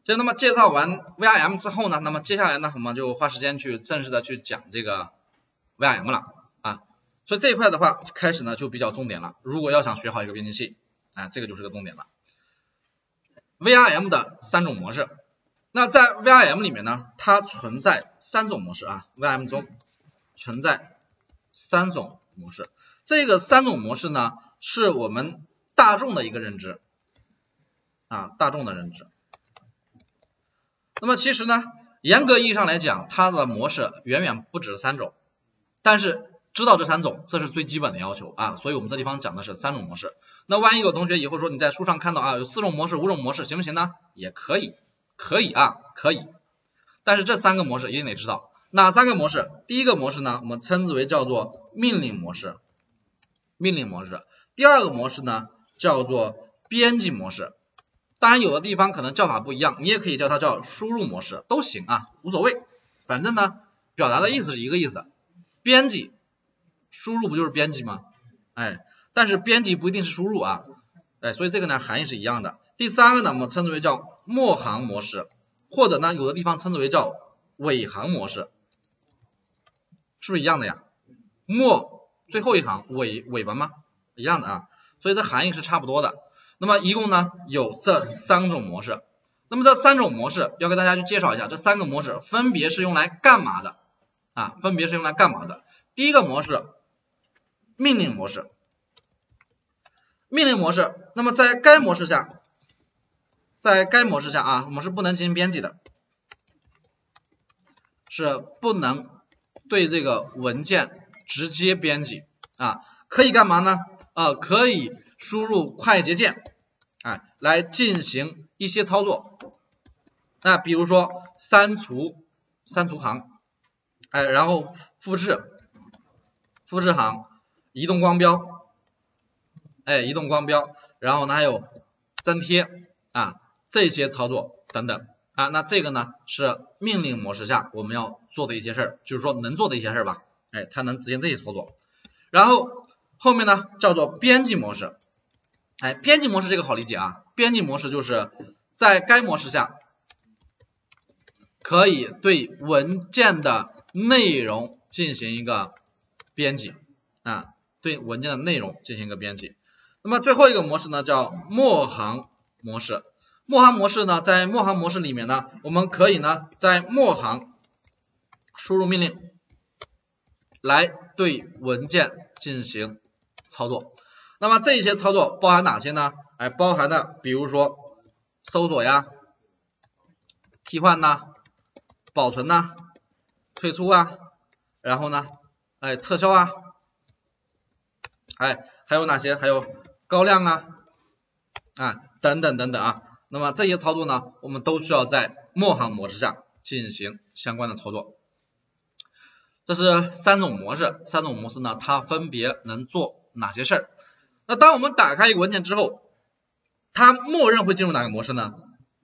就那么介绍完 VRM 之后呢，那么接下来呢，我们就花时间去正式的去讲这个 VRM 了啊。所以这一块的话，开始呢就比较重点了。如果要想学好一个编辑器，啊，这个就是个重点了。VRM 的3种模式，那在 VRM 里面呢，它存在3种模式啊 ，VRM 中存在3种模式。这个3种模式呢，是我们大众的一个认知啊，大众的认知。那么其实呢，严格意义上来讲，它的模式远远不止3种，但是知道这3种，这是最基本的要求啊。所以我们这地方讲的是3种模式。那万一有同学以后说你在书上看到啊，有4种模式、5种模式，行不行呢？也可以，可以啊，可以。但是这3个模式一定得知道。哪3个模式？第一个模式呢，我们称之为叫做命令模式，命令模式。第二个模式呢，叫做编辑模式。当然有的地方可能叫法不一样，你也可以叫它叫输入模式，都行啊，无所谓。反正呢，表达的意思是一个意思。编辑，输入不就是编辑吗？哎，但是编辑不一定是输入啊，哎，所以这个呢含义是一样的。第3个呢，我们称之为叫末行模式，或者呢有的地方称之为叫尾行模式，是不是一样的呀？末最后一行，尾巴吗？一样的啊，所以这含义是差不多的。那么一共呢有这3种模式，那么这3种模式要给大家去介绍一下，这3个模式分别是用来干嘛的啊？分别是用来干嘛的？第一个模式，命令模式，命令模式。那么在该模式下啊，我们是不能进行编辑的，是不能对这个文件直接编辑啊，可以干嘛呢？可以输入快捷键啊，来进行一些操作。那比如说删除行，哎，然后复制行，移动光标，哎，移动光标，然后呢还有增贴啊，这些操作等等啊。那这个呢是命令模式下我们要做的一些事儿，就是说能做的一些事儿吧，哎，它能执行这些操作。然后后面呢叫做编辑模式，哎，编辑模式这个好理解啊，编辑模式就是在该模式下可以对文件的内容进行一个编辑啊，对文件的内容进行一个编辑。那么最后一个模式呢叫末行模式，末行模式呢，在末行模式里面呢，我们可以呢在末行输入命令来对文件进行操作。那么这些操作包含哪些呢？哎，包含的比如说搜索呀、替换呐、保存呐、退出啊，然后呢，哎，撤销啊，哎，还有哪些？还有高亮啊，等等等等啊。那么这些操作呢，我们都需要在末行模式下进行相关的操作。这是3种模式，3种模式呢，它分别能做哪些事儿？那当我们打开一个文件之后，它默认会进入哪个模式呢？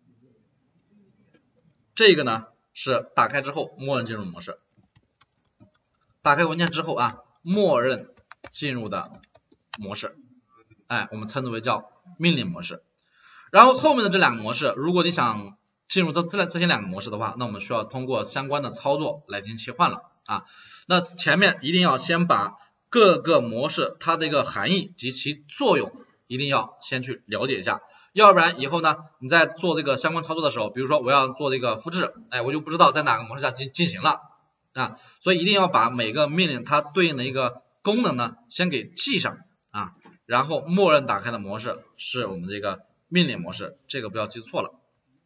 这个呢是打开之后默认进入模式。打开文件之后啊，默认进入的模式，哎，我们称之为叫命令模式。然后后面的这2个模式，如果你想进入这些2个模式的话，那我们需要通过相关的操作来进行切换了啊。那前面一定要先把各个模式它的一个含义及其作用一定要先去了解一下，要不然以后呢你在做这个相关操作的时候，比如说我要做这个复制，哎，我就不知道在哪个模式下进行了啊，所以一定要把每个命令它对应的一个功能呢先给记上啊，然后默认打开的模式是我们这个命令模式，这个不要记错了。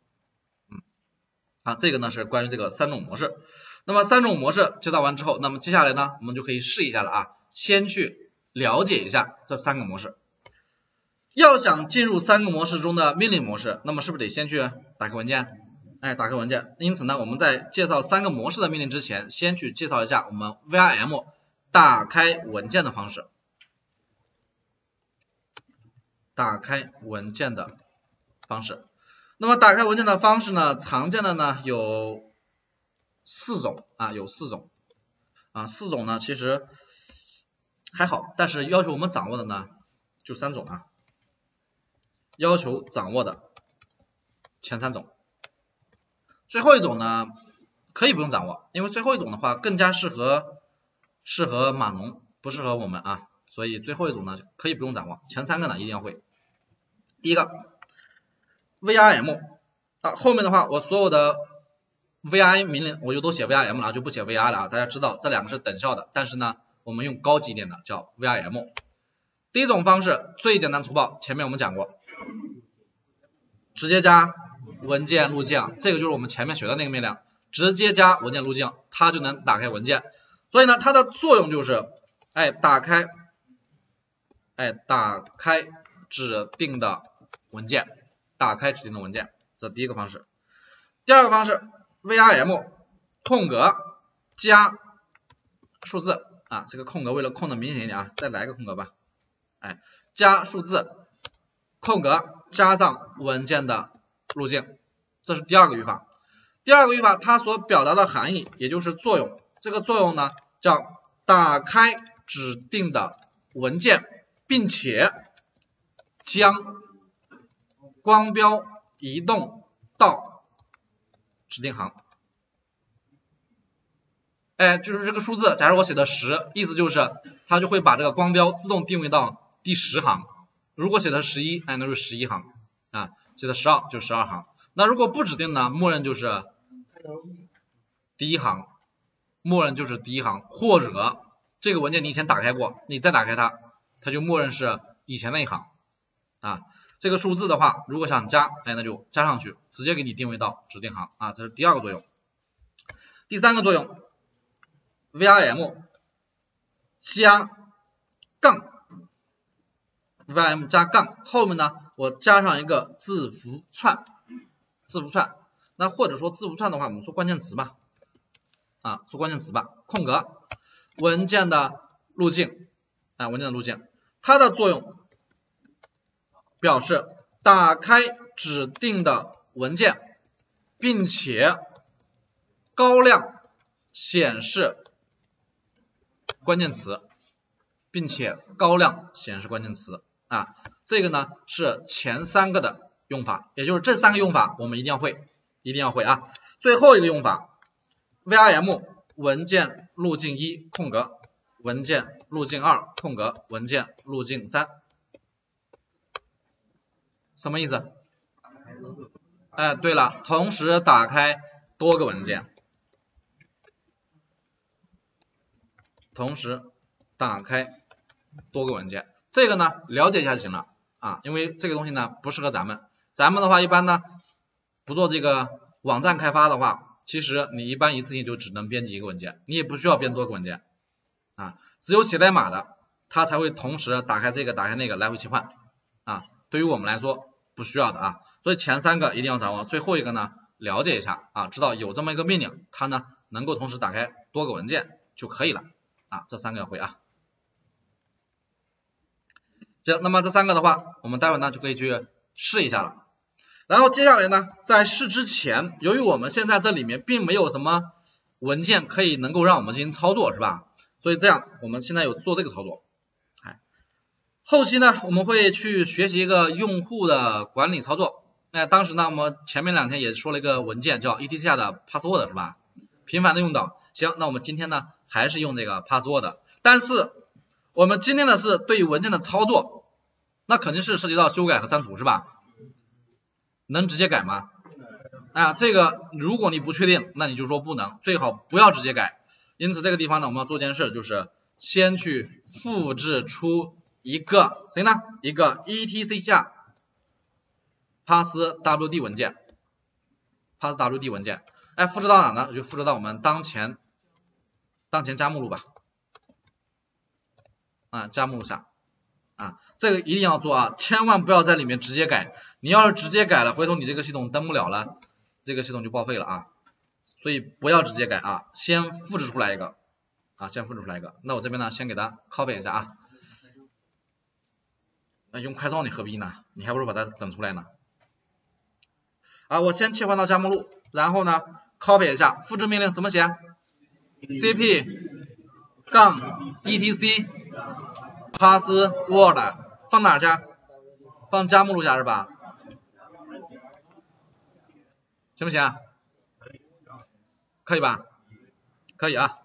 这个呢是关于这个3种模式。那么3种模式介绍完之后，那么接下来呢我们就可以试一下了啊，先去了解一下这3个模式。要想进入3个模式中的命令模式，那么是不是得先去打开文件？哎，打开文件。因此呢，我们在介绍3个模式的命令之前，先去介绍一下我们 VRM 打开文件的方式。打开文件的方式。那么打开文件的方式呢，常见的呢有4种啊，有4种啊，4种呢其实还好，但是要求我们掌握的呢就3种啊，要求掌握的前3种最后一种呢可以不用掌握，因为最后一种的话更加适合码农，不适合我们啊，所以最后一种呢可以不用掌握，前三个呢一定要会。第一个 VRM 啊，后面的话我所有的 VRM 命令我就都写 VRM 了，就不写 VR 了啊，大家知道这两个是等效的，但是呢我们用高级一点的叫 VRM。第一种方式最简单粗暴，前面我们讲过，直接加文件路径，这个就是我们前面学的那个命令，直接加文件路径，它就能打开文件。所以呢，它的作用就是，打开指定的文件，打开指定的文件，这第一个方式。第二个方式 ，VRM 空格加数字啊，这个空格为了空的明显一点啊，再来个空格吧，加数字空格加上文件的路径，这是第二个语法。第二个语法它所表达的含义，也就是作用，这个作用呢叫打开指定的文件，并且将光标移动到指定行。就是这个数字，假如我写的10，意思就是它就会把这个光标自动定位到第10行。如果写的11，那就是11行啊，写的12就是12行。那如果不指定呢，默认就是第一行，默认就是第一行，或者这个文件你以前打开过，你再打开它，它就默认是以前那一行啊。这个数字的话，如果想加，那就加上去，直接给你定位到指定行啊，这是第二个作用。第三个作用 ，VRM 加杠 ，VRM 加杠，后面呢我加上一个字符串，那或者说字符串的话，我们说关键词吧，说关键词吧，空格文件的路径文件的路径，它的作用表示打开指定的文件，并且高亮显示关键词，这个呢是前三个的用法，也就是这三个用法我们一定要会啊。最后一个用法 VRM 文件路径1空格文件路径2空格文件路径3，什么意思？对了，同时打开多个文件，这个呢了解一下就行了因为这个东西呢不适合咱们的话一般呢不做这个网站开发的话，其实你一般一次性就只能编辑一个文件，你也不需要编多个文件只有写代码的它才会同时打开这个打开那个来回切换对于我们来说不需要的所以前三个一定要掌握，最后一个呢了解一下知道有这么一个命令，它呢能够同时打开多个文件就可以了这三个要会行，那么这三个的话我们待会呢就可以去试一下了。然后接下来呢在试之前，由于我们现在这里面并没有什么文件可以能够让我们进行操作是吧，所以这样我们现在有做这个操作后期呢我们会去学习一个用户的管理操作。当时呢我们前面2天也说了一个文件叫 etc 下的 password 是吧，频繁的用到。行，那我们今天呢还是用这个 password， 但是我们今天的是对于文件的操作，那肯定是涉及到修改和删除是吧，能直接改吗？这个如果你不确定，那你就说不能，最好不要直接改。因此这个地方呢我们要做件事，就是先去复制出一个谁呢？一个 etc 下 passwd 文件，复制到哪呢？就复制到我们当前加目录吧，加目录下这个一定要做千万不要在里面直接改，你要是直接改了，回头你这个系统登不了了，这个系统就报废了所以不要直接改先复制出来一个那我这边呢先给它 copy 一下用快照你何必呢？你还不如把它整出来呢我先切换到加目录，然后呢 copy 一下，复制命令怎么写 cp 杠 etc password 放哪儿去？放加目录下是吧？行不行可以吧？可以啊。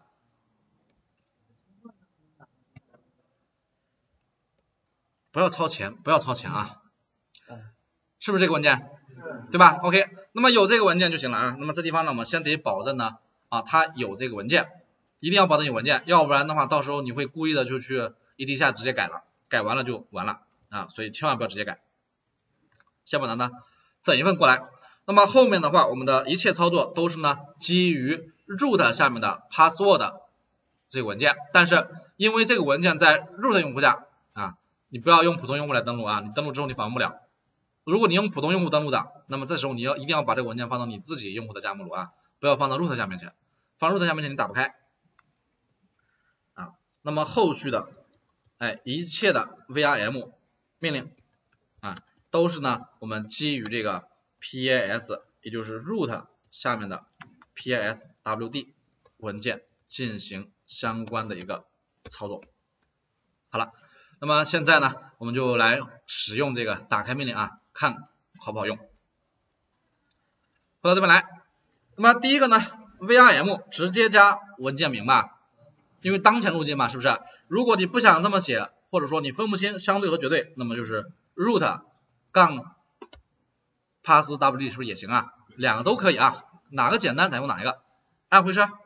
不要超前，不要超前啊，是不是这个文件？对吧 ？OK， 那么有这个文件就行了啊。那么这地方呢，我们先得保证呢，它有这个文件，一定要保证有文件，要不然的话，到时候你会故意的就去一滴下直接改了，改完了就完了啊，所以千万不要直接改。先把它呢整一份过来。那么后面的话，我们的一切操作都是呢基于 root 下面的 password 这个文件，但是因为这个文件在 root 用户下啊，你不要用普通用户来登录啊，你登录之后你访问不了。如果你用普通用户登录的，那么这时候你一定要把这个文件放到你自己用户的家目录啊，不要放到 root 下面去，放 root 下面去你打不开啊。那么后续的一切的 VRM 命令啊，都是呢我们基于这个 PAS， 也就是 root 下面的 PASWD 文件进行相关的一个操作。好了，那么现在呢，我们就来使用这个打开命令啊，看好不好用。回到这边来，那么第一个呢 ，VRM 直接加文件名吧，因为当前路径嘛，是不是？如果你不想这么写，或者说你分不清相对和绝对，那么就是 root 杠 passwd 是不是也行啊？两个都可以啊，哪个简单采用哪一个，按回车。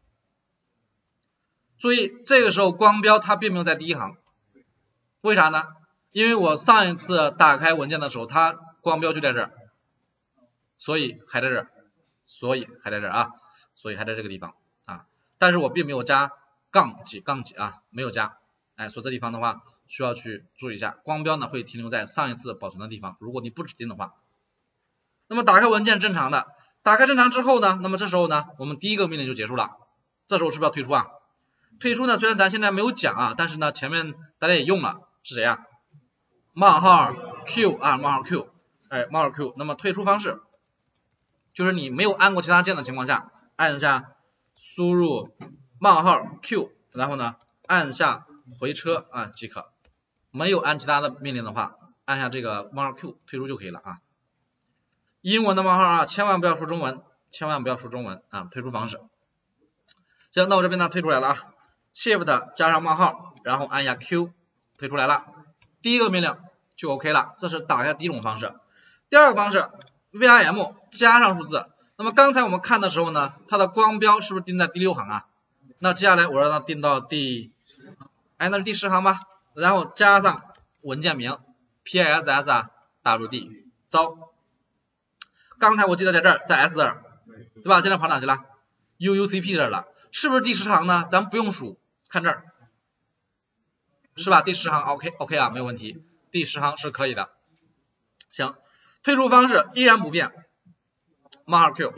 注意这个时候光标它并没有在第一行，为啥呢？因为我上一次打开文件的时候，它光标就在这儿，所以还在这儿，所以还在这儿啊，所以还在这个地方啊，但是我并没有加杠几啊，没有加，所以这地方的话需要去注意一下，光标呢会停留在上一次保存的地方，如果你不指定的话。那么打开文件正常的，打开正常之后呢，那么这时候呢，我们第一个命令就结束了，这时候是不是要退出啊？退出呢，虽然咱现在没有讲啊，但是呢前面大家也用了，是谁啊？冒号 Q 啊，冒号 Q， 冒号 Q， 那么退出方式就是你没有按过其他键的情况下，按下输入冒号 Q， 然后呢按下回车啊即可，没有按其他的命令的话，按下这个冒号 Q 退出就可以了啊。英文的冒号啊，千万不要说中文，千万不要说中文啊，退出方式。行，那我这边呢退出来了啊 ，Shift 加上冒号，然后按下 Q 退出来了，第一个命令就 OK 了，这是打开第一种方式。第二个方式 VRM 加上数字，那么刚才我们看的时候呢，它的光标是不是定在第6行啊？那接下来我让它定到那是第10行吧，然后加上文件名 PASWD 糟。刚才我记得在这儿，在 S 这儿，对吧？现在跑哪去了 ？UUCP 这儿了，是不是第10行呢？咱不用数，看这儿，是吧？第10行 OK 啊，没有问题，第10行是可以的。行，退出方式依然不变，冒号 Q，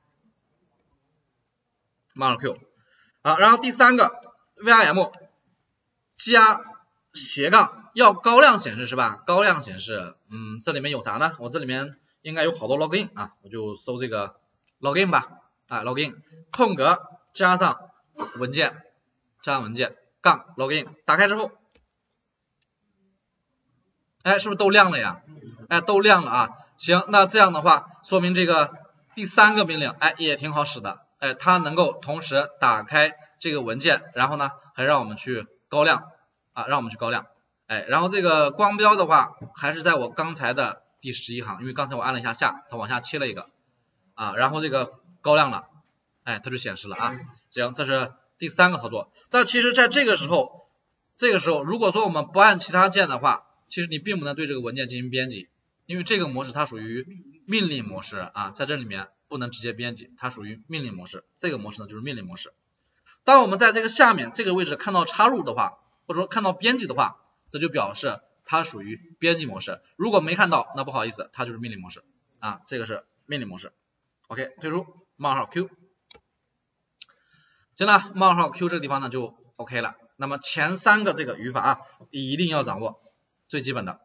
冒号 Q， 好，然后第3个 VRM 加斜杠，要高亮显示是吧？高亮显示，这里面有啥呢？我这里面应该有好多 login 啊，我就搜这个 login 吧，login 空格加上文件杠 login， 打开之后，是不是都亮了呀？都亮了啊。行，那这样的话，说明这个第3个命令，也挺好使的，它能够同时打开这个文件，然后呢，还让我们去高亮啊，让我们去高亮，然后这个光标的话，还是在我刚才的第11行，因为刚才我按了一下下，它往下切了一个啊，然后这个高亮了，它就显示了啊。行，这是第3个操作。但其实在这个时候，如果说我们不按其他键的话，其实你并不能对这个文件进行编辑，因为这个模式它属于命令模式啊，在这里面不能直接编辑，它属于命令模式。这个模式呢就是命令模式。当我们在这个下面这个位置看到插入的话，或者说看到编辑的话，这就表示它属于编辑模式。如果没看到，那不好意思，它就是命令模式啊，这个是命令模式。OK， 退出冒号 Q。行了，冒号 Q 这个地方呢就 OK 了。那么前3个这个语法啊，一定要掌握，最基本的。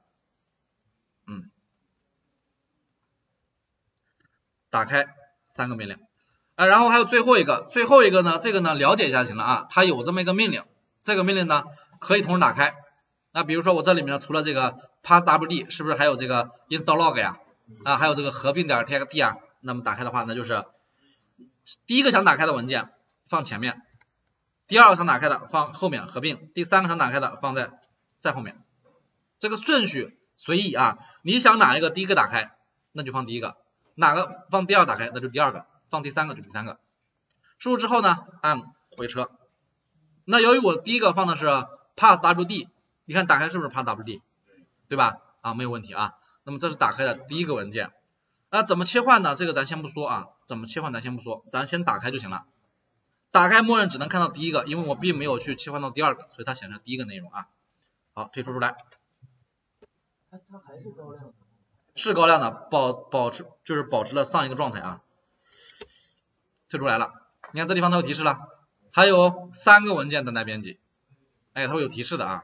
打开3个命令，然后还有最后一个呢，这个呢了解一下行了啊，它有这么一个命令，这个命令呢可以同时打开。那比如说我这里面除了这个 passwd， 是不是还有这个 install log 呀？还有这个合并点 txt 啊？那么打开的话，那就是第一个想打开的文件放前面，第二个想打开的放后面合并，第三个想打开的放在后面。这个顺序随意啊，你想哪一个第一个打开，那就放第一个，哪个放第二打开，那就第二个，放第三个就第三个。输入之后呢，按回车。那由于我第一个放的是 passwd， 你看打开是不是 passwd， 对吧？啊，没有问题啊。那么这是打开的第一个文件。那怎么切换呢？这个咱先不说啊，怎么切换咱先不说，咱先打开就行了。打开默认只能看到第一个，因为我并没有去切换到第二个，所以它显示第一个内容啊。好，退出出来。 它还是高亮的。 是高亮的，保持了上一个状态啊。退出来了，你看这地方它有提示了，还有3个文件等待编辑，哎，它会有提示的啊。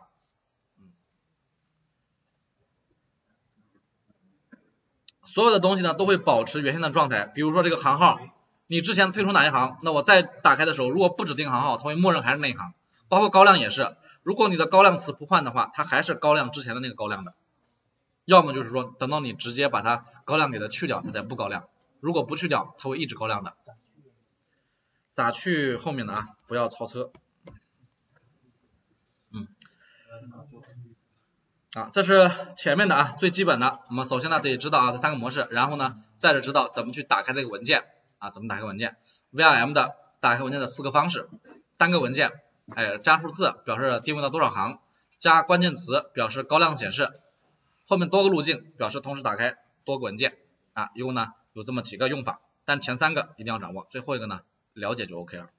所有的东西呢都会保持原先的状态，比如说这个行号，你之前退出哪一行，那我再打开的时候，如果不指定行号，它会默认还是那一行。包括高亮也是，如果你的高亮词不换的话，它还是高亮之前的那个高亮的。要么就是说等到你直接把它高亮给它去掉，它才不高亮。如果不去掉，它会一直高亮的。咋去后面的啊？不要超车。这是前面的啊，最基本的。我们首先呢得知道啊这3个模式，然后呢再是知道怎么去打开这个文件啊，怎么打开文件。VRM 的打开文件的4个方式：单个文件，加数字表示定位到多少行，加关键词表示高亮显示，后面多个路径表示同时打开多个文件啊，一共呢有这么几个用法，但前3个一定要掌握，最后一个呢了解就 OK 了。